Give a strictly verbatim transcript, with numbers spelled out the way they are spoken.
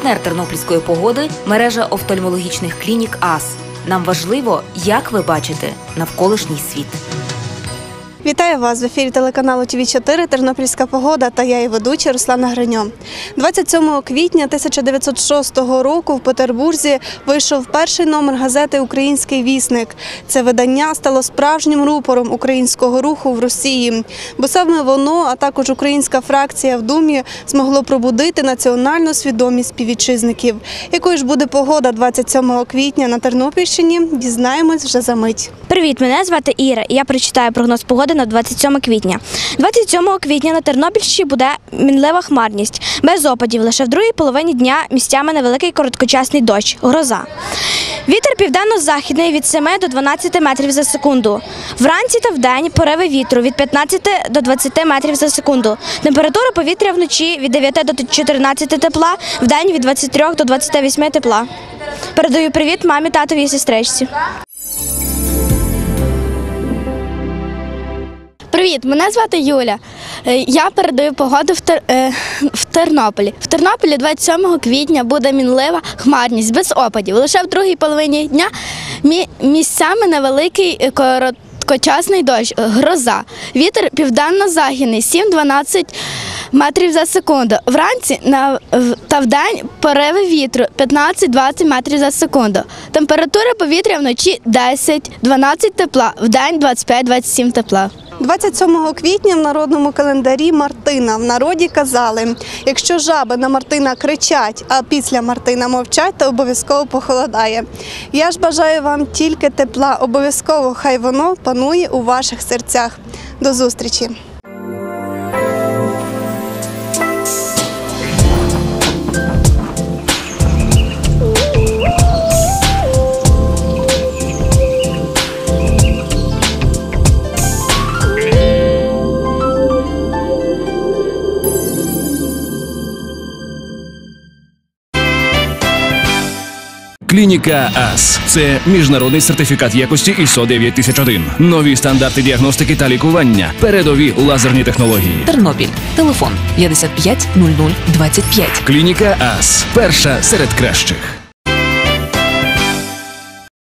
Партнер тернопільської погоди – мережа офтальмологічних клінік АС. Нам важливо, як ви бачите навколишній світ. Вітаю вас в ефірі телеканалу Ті Ві чотири «Тернопільська погода» та я, її ведуча Руслана Гриньо. двадцять сьомого квітня тисяча дев'ятсот шостого року в Петербурзі вийшов перший номер газети «Український вісник». Це видання стало справжнім рупором українського руху в Росії. Бо саме воно, а також українська фракція в Думі, змогло пробудити національну свідомість співвітчизників. Якою ж буде погода двадцять сьомого квітня на Тернопільщині, дізнаємось вже за мить. Привіт, мене звати Іра, і я прочитаю прогноз погоди на двадцять сьоме квітня. двадцять сьомого квітня на Тернопільщині буде мінлива хмарність, без опадів, лише в другій половині дня місцями невеликий короткочасний дощ, гроза. Вітер південно-західний від семи до дванадцяти метрів за секунду. Вранці та вдень пориви вітру від п'ятнадцяти до двадцяти метрів за секунду. Температура повітря вночі від дев'яти до чотирнадцяти тепла, вдень від двадцяти трьох до двадцяти восьми тепла. Передаю привіт мамі, татові і сестричці. Привіт, мене звати Юля. Я передаю погоду в, Тер... в Тернополі. В Тернополі двадцять сьомого квітня буде мінлива хмарність, без опадів. Лише в другій половині дня місцями невеликий короткочасний дощ, гроза. Вітер південно-західний сім-дванадцять метрів за секунду. Вранці та вдень пориви вітру п'ятнадцять-двадцять метрів за секунду. Температура повітря вночі десять-дванадцять тепла, вдень двадцять п'ять-двадцять сім тепла. двадцять сьомого квітня в народному календарі Мартина. В народі казали, якщо жаби на Мартина кричать, а після Мартина мовчать, то обов'язково похолодає. Я ж бажаю вам тільки тепла, обов'язково хай воно панує у ваших серцях. До зустрічі! Клініка АС – це міжнародний сертифікат якості ай ес о дев'ять тисяч один. Нові стандарти діагностики та лікування. Передові лазерні технології. Тернопіль. Телефон п'ятдесят п'ять нуль нуль двадцять п'ять. Клініка АС – перша серед кращих.